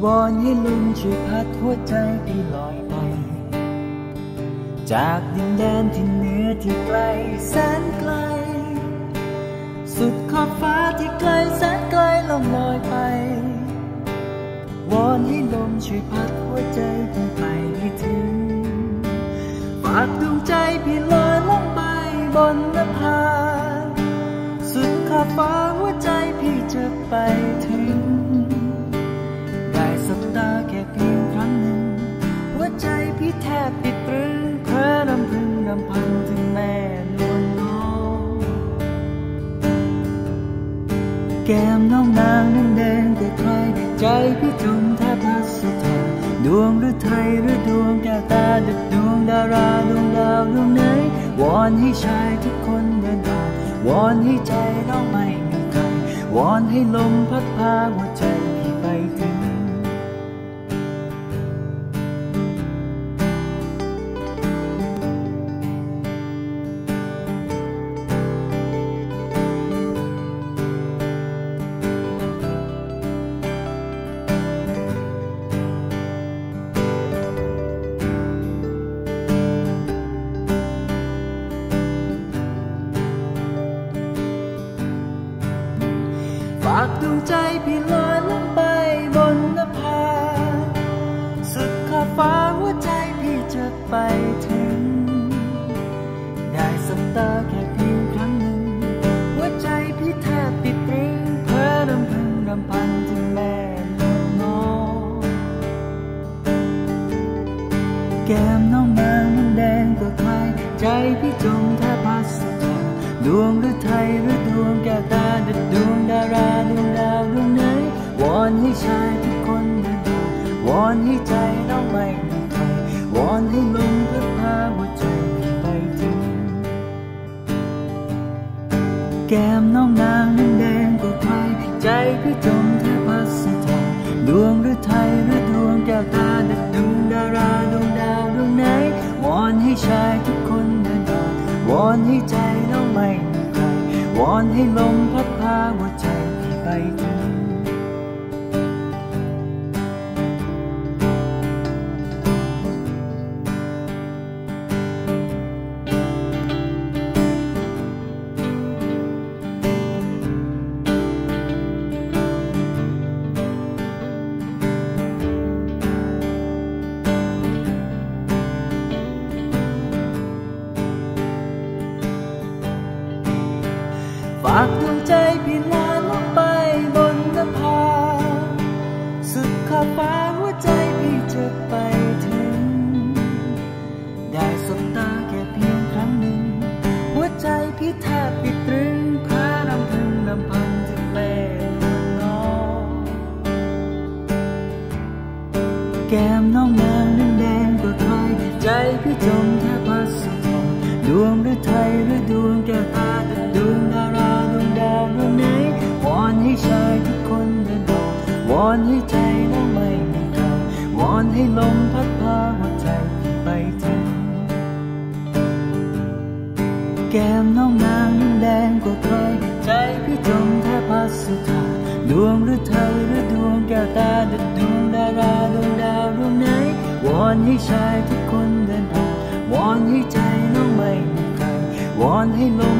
วอนให้ลมช่วยพัดหัวใจพี่ลอยไปจากดินแดนที่เหนือที่ไกลแสนไกลสุดขอบฟ้าที่ไกลแสนไกลลมลอยไปวอนให้ลมช่วยพัดหัวใจพี่ไปให้ถึงฝากดวงใจพี่ลอยลงไปบนนภาสุดขอบฟ้าหัวใจพี่จะไปถึงได้สบตาแค่เพียงครั้งหนึ่งหัวใจพี่แทบติดตรึงเพ้อรำพึงรำพันถึงแม่นวลน้องแก้มน้องนางนั้นแดงแต่ใครใจพี่จมแทบพัสถาดวงหรือไทยหรือดวงแก้วตาดับดวงดาราดวงดาวดวงไหนวอนให้ชายทุกคนเดินผ่านวอนให้ใจน้องไม่มีใครวอนให้ลมพัดพาหัวใจพี่ไปถึงฝากดวงใจพี่ลอยลงไปบนนภาสุดขอบฟ้าหัวใจพี่จะไปถึงได้สบตาแค่เพียงครั้งหนึ่งหัวใจพี่แทบติดตรึงเพ้อรำพึงรำพันถึงแม่นวลน้องแก้มน้องนางนั้นแดงกว่าใครใจพี่จมแทบพัสถาดวงหรือไทยหรือดวงแก้วตาดับดวงดาราดวงดาวดวงไหนวอนให้ชายทุกคนเดินผ่านวอนให้ใจน้องไม่มีใครวอนให้ลมพัดพาหัวใจไปถึงแก้มน้องนางนั้นแดงกว่าใครใจพี่จมแทบพัสถาดวงหรือไทยหรือดวงแก้วตาดับดวงดาราดวงดาวดวงไหนวอนให้ชายทุกคนเดินผ่านวอนให้ใจน้องไม่มีใครวอนให้ลมพัดพาหัวใจพี่ไปถึงฝากดวงใจพี่ลอยลงไปบนนภาสุดขอบฟ้าหัวใจพี่จะไปถึงได้สบตาแค่เพียงครั้งหนึ่งหัวใจพี่แทบติดตรึงเพ้อรำพึงรำพันถึงแม่นวลน้องแก้มน้องนางนั้นแดงกว่าใครใจพี่จมแทบพัสถาดวงหรือไทยหรือดวงแก้วตาดับดวงดาราดวงดาวดวงไหนวอนให้ชายทุกคนเดินผ่านวอนให้ใจน้องไม่มีใครวอนให้ลมพัดพาหัวใจพี่ไปถึงแก้มน้องนางนั้นแดงกว่าใครใจพี่จมแทบพัสถาดวงหรือไทยหรือดวงแก้วตาดับดวงดาราดวงดาวดวงไหนวอนให้ชายทุกคนเดินผ่านวอนให้ใจน้องไม่มีใครวอนให้ลม